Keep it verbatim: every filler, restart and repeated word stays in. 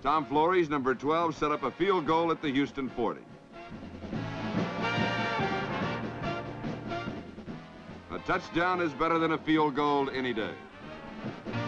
Tom Flores, number twelve, set up a field goal at the Houston forty. A touchdown is better than a field goal any day.